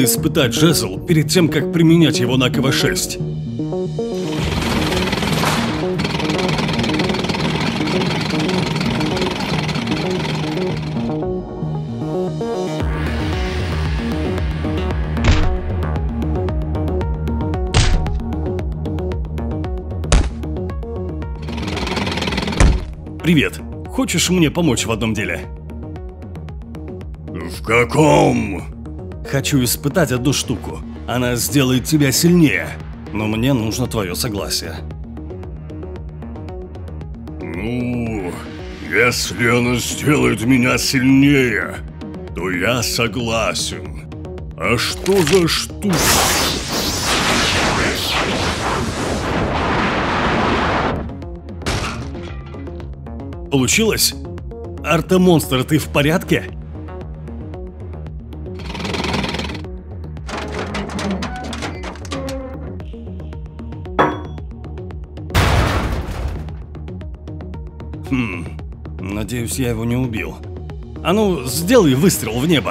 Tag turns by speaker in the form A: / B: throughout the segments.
A: испытать жезл перед тем, как применять его на КВ-6. Привет. Хочешь мне помочь в одном деле?
B: В каком?
A: Хочу испытать одну штуку. Она сделает тебя сильнее, но мне нужно твое согласие.
B: Ну, если она сделает меня сильнее, то я согласен. А что за штука?
A: Получилось? Артемонстр, ты в порядке? Надеюсь, я его не убил. А ну, сделай выстрел в небо.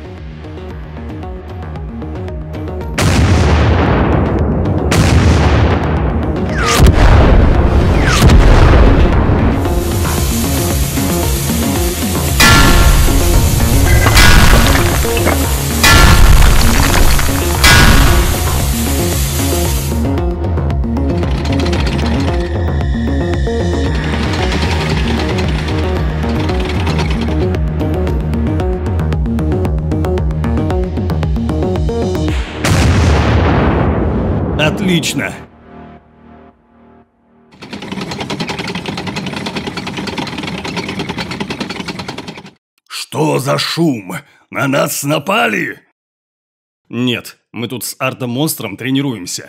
A: Отлично!
B: Что за шум? На нас напали?
A: Нет, мы тут с Артемонстром тренируемся.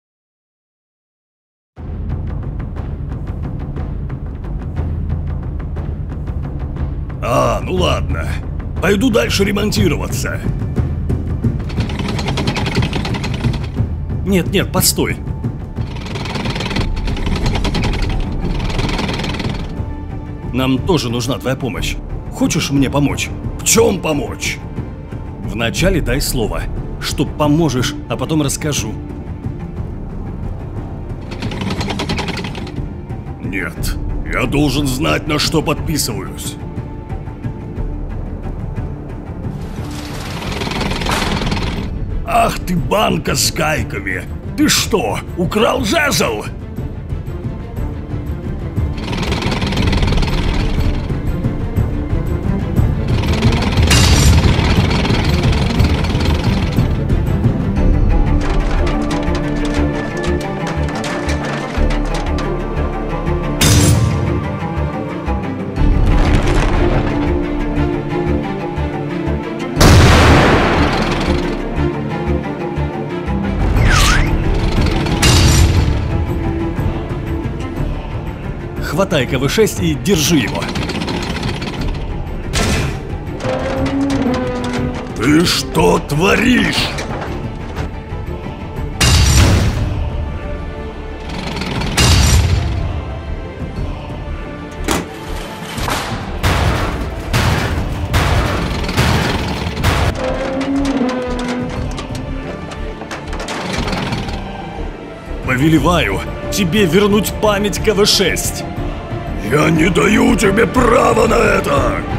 B: А, ну ладно. Пойду дальше ремонтироваться.
A: Нет, постой. Нам тоже нужна твоя помощь. Хочешь мне помочь?
B: В чем помочь?
A: Вначале дай слово, что поможешь, а потом расскажу.
B: Нет, я должен знать, на что подписываюсь. Ах ты, банка с гайками! Ты что, украл жезл?
A: Хватай КВ-6 и держи его.
B: Ты что творишь?
A: Повелеваю тебе вернуть память КВ-6.
B: Я не даю тебе права на это!